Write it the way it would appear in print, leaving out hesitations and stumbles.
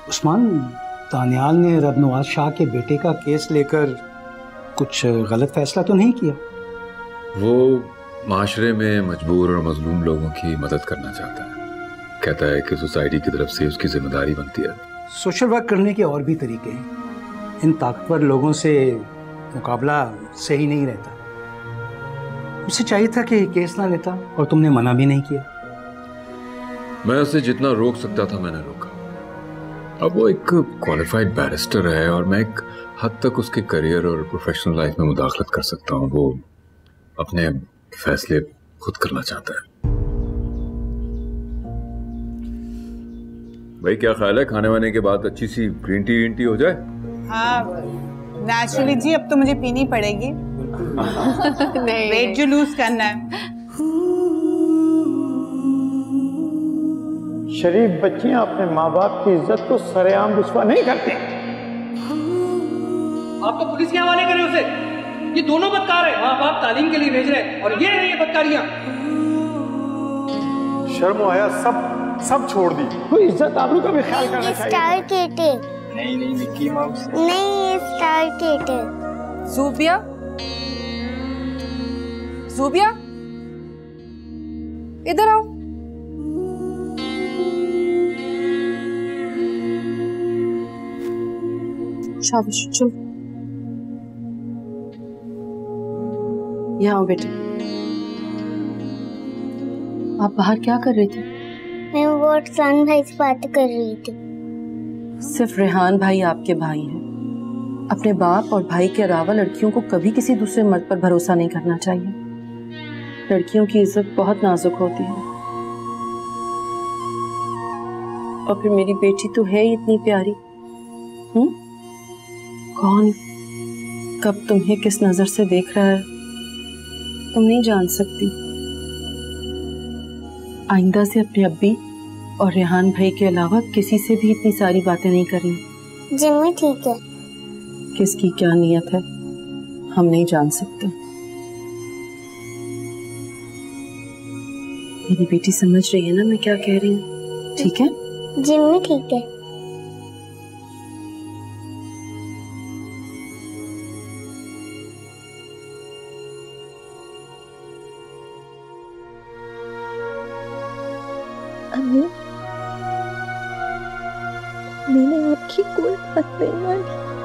उस्मान, दानियाल ने रब नवाज शाह के बेटे का केस लेकर कुछ गलत फैसला तो नहीं किया? वो माशरे में मजबूर और मजलूम लोगों की मदद करना चाहता है। कहता है कि सोसाइटी की तरफ से उसकी जिम्मेदारी बनती है। सोशल वर्क करने के और भी तरीके हैं। इन ताकतवर लोगों से मुकाबला सही नहीं रहता। उसे चाहिए था कि केस ना लेता, और तुमने मना भी नहीं किया। मैं उसे जितना रोक सकता था मैंने रोका। अब वो एक क्वालिफाइड बैरिस्टर है और मैं एक हद तक उसके करियर और प्रोफेशनल लाइफ में मुदाखलत कर सकता हूँ। वो अपने फैसले खुद करना चाहता है। भाई क्या ख्याल है, खाने वाने के बाद अच्छी सी ग्रीन टी हो जाए? हाँ नेचुरली जी, अब तो मुझे पीनी पड़ेगी। वेट जो लूज करना है। शरीफ बच्चियां अपने माँ बाप की इज्जत को सरेआम रुस्वा नहीं करते। आप तो पुलिस के हवाले करें उसे। ये दोनों बदकार है, माँ बाप तालीम के लिए भेज रहे हैं और ये नहीं है बदकारियां। शर्म आया, सब छोड़ दी। कोई इज्जत आबरू का भी ख्याल करना चाहिए। स्टार किट है। नहीं मिक्की माउस नहीं, ये स्टार किट है। ज़ूबिया, ज़ूबिया इधर आओ। शाबाश, चलो यहाँ आओ बेटा। आप बाहर क्या कर रही थी? मैं वो रेहान भाई से बात कर रही थी। सिर्फ रेहान भाई आपके भाई हैं। अपने बाप और भाई के अलावा लड़कियों को कभी किसी दूसरे मर्द पर भरोसा नहीं करना चाहिए। लड़कियों की इज्जत बहुत नाजुक होती है। और फिर मेरी बेटी तो है ही इतनी प्यारी। कौन कब तुम्हें किस नजर से देख रहा है तुम नहीं जान सकती। आइंदा से अपने अब्बी और रेहान भाई के अलावा किसी से भी इतनी सारी बातें नहीं करनी। जिम्मी ठीक है। किसकी क्या नीयत है हम नहीं जान सकते। मेरी बेटी समझ रही है ना मैं क्या कह रही हूँ? ठीक है जिम्मी ठीक है। अम्मी, मैंने आपकी कोई बात नहीं मानी।